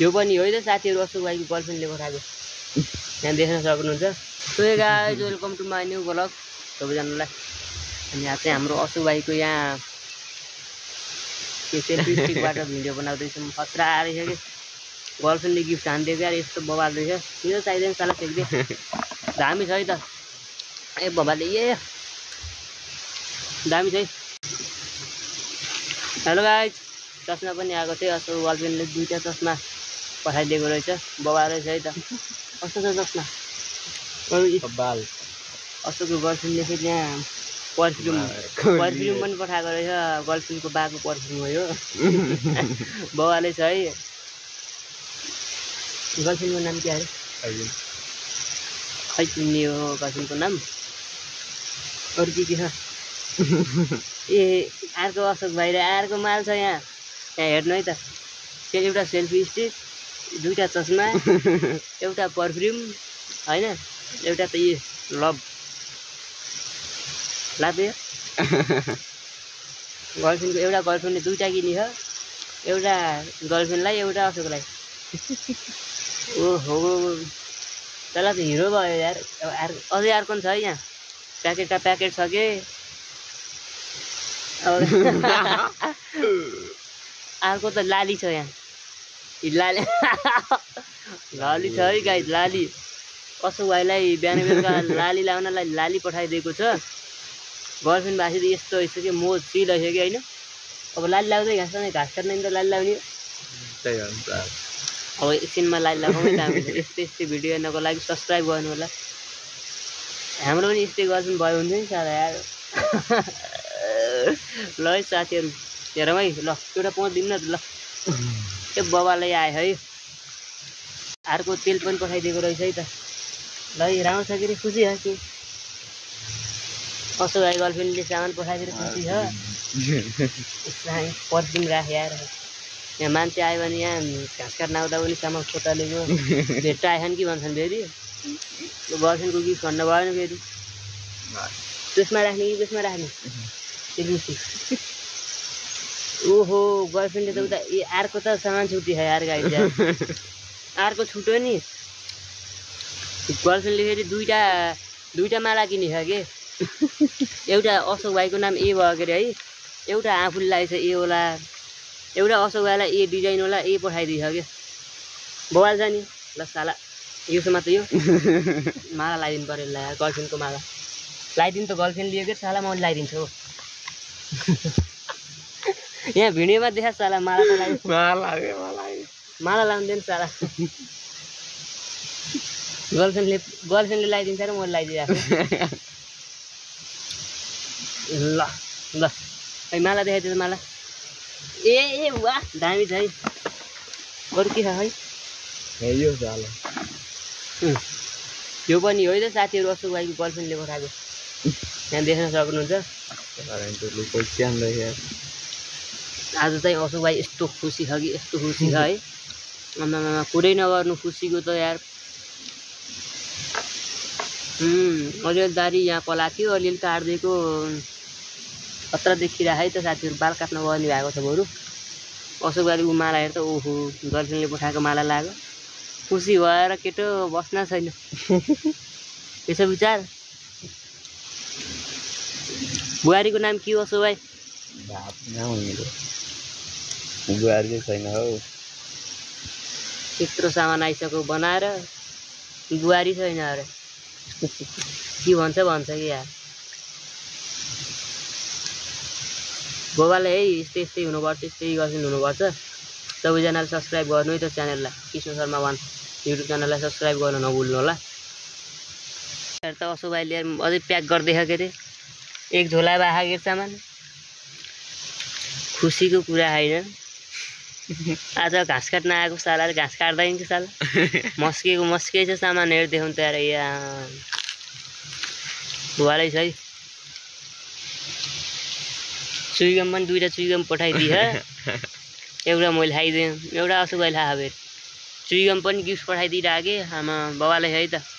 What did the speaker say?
यो पनि हो त साथीहरु अशोक भाइको गर्लफ्रेन्डले पठाएको यहाँ देख्न सक्नुहुन्छ so guys welcome to my new blog सबैजनालाई अनि यहाँ चाहिँ हाम्रो अशोक भाइको यहाँ सेल्फी स्टिकबाट भिडियो बनाउँदैछौँ खतरा रहेछ के गर्लफ्रेन्डले गिफ्ट हान्दिएको यार यस्तो बवाल रहेछ यो चाहिँदैन साला फेक्दे दामी छ है त ए बबाले ए दामी छ है हेलो गाइस चस्मा पनि आएको थियो अशोक गर्लफ्रेन्डले दुईटा चस्मा पठाइदिएको रहेछ बवाल रहेछ है त कस्तो छ चस्मा बवाल अशोकको गर्लफ्रेन्डले फेरि यहाँ पर्फ्युम पनि पठाएको रहेछ गर्लफ्रेन्डको बाको पर्फ्युम हो यो बवालै छ है गर्लफ्रेन्डको नाम के अरे खै चिन्ने हो गर्लफ्रेन्डको नाम अरू के छ ए अर्को अशोक भाइ र अर्को माल छ यहाँ हेर्नु है त त्यो एउटा सेल्फी स्टिक दुईटा चस्मा एउटा पर्फ्युम हैन एउटा त यो लभ लाग्यो गर्लफ्रेन्डको एउटा गर्लफ्रेन्डले दुईटा किनी छ एउटा गर्लफ्रेन्डलाई एउटा अशोकलाई ओहो त्यसलाई त हिरो भयो यार अझै अर्को छ है यहाँ प्याकेटका प्याकेट छ के अर्को त लाली छ यहाँ लाली लाली छ है गाइस लाली अशोक भाइलाई बिहान बेलुका लाली लाउनलाई लाली पठाइदिएको छ गर्लफ्रेन्ड भाषी त यस्तो रहेछ कि मोज चिल रहेछ कि होइन अब लाली लाउँदै घाँस काट्ने त लाली लाउने अब एकछिनमा लाली लगाउनै काम हुन्छ यस्तै भिडियो हेर्नको लागि सब्सक्राइब गर्नु होला हाम्रो पनि यस्तै गर्छन् भयो हुन्छ नि सारा यार ल है साथीहरू हेरौँ है ल एउटा पाउँ दिउँ न त ल त्यो बबालाई आयो है अर्को तेल पनि पठाइदिएको रहेछ है त ल राम्रो छ कि रे खुसी छ कि अशोक भाइ गर्लफ्रेन्डले सामान पठाइदिएर खुसी छ पर्फ्युम राखे यार यहाँ मान्छे आयो भने यहाँ घाँस काट्न आउँदा पनि सामान खोटालेको भेट्टा आएछन् कि भन्छन् फेरि गर्लफ्रेन्डको गिफ्ट भन्नु भएन फेरि त्यसमा राख्ने कि त्यसमा राख्ने ओहो गर्लफ्रेन्डले त उता ए अर्को त सामान छुट्टी छ यार गाइस अर्को छुट्यो नि गर्लफ्रेन्डले फेरि दुईटा माला किने छ के एउटा अशोक भाइको नाम ए भयो के अरे है एउटा आफूले लागेको छ ए होला एउटा अशोक भाइलाई ए डिजाइन होला ए पठाइदिएछ के बवाल छ नि ल साला योसम्म त यो माला लगाइदिनु पऱ्यो ल गर्लफ्रेन्डको माला लगाइदिनु त गर्लफ्रेन्ड लियो कि साला म लगाइदिन्छु हो यहाँ भिडियोमा देखा साला माला त माला लाउँदैन साला गर्लफ्रेन्डले लगाइदिन्छ र म लगाइदिइरहेको ल ल है माला देखाइदिन्छ माला ए वाह दामी छ है अरू के छ है यो पनि हो त साथीहरू अशोक भाइको गर्लफ्रेन्डले पठाएको यहाँ देख्न सक्नुहुन्छ आज चाहिँ अशोक भाइ यस्तो खुसी छ कि यस्तो खुसी छ है आमामा कुरै नगर्नु खुसीको त यार अलिअलि दारी यहाँ पलाएको थियो अलिअलि काट्दिएको खतरा देखिरहेको है त साथीहरू बाल काट्न गर्ने भएको छ बरु अशोक भाइको माला हेर त ओहो गर्लफ्रेन्डले पठाएको माला लाग्यो खुसी भएर केटो बस्न छैन त्यसो विचार बुहारीको नाम के हो अशोक भाइ बुहारी छैन हौ त्यत्रो सामान आइसक्यो बनाएर बुहारी छैन अरे के भन्छ कि यार बाबाले है यस्तै हुनुपर्छ यस्तै गर्छन् हुनुपर्छ सबैजनाले सब्सक्राइब गर्नु है त च्यानललाई कृष्ण शर्मा 1 युट्युब च्यानललाई सब्सक्राइब गर्न नभुल्नु होला त अशोक भाइले अझै प्याक गर्दै के अरे एक झोला बाहागेर सामान खुसीको कुरा होइन आज घाँस काट्न आएको सालाले घाँस काट्दैन कि साला मस्कै छ सामान हेर देखाउनु त यार यहाँ भुवालै छ है चुइगम पनि दुईटा चुइगम पठाइदिए एउटा मैले खाइदिएँ एउटा अशोक भाइले खाएको फेरि चुइगम पनि गिफ्ट पठाइदिइरहेको कि आमा बाबालाई है त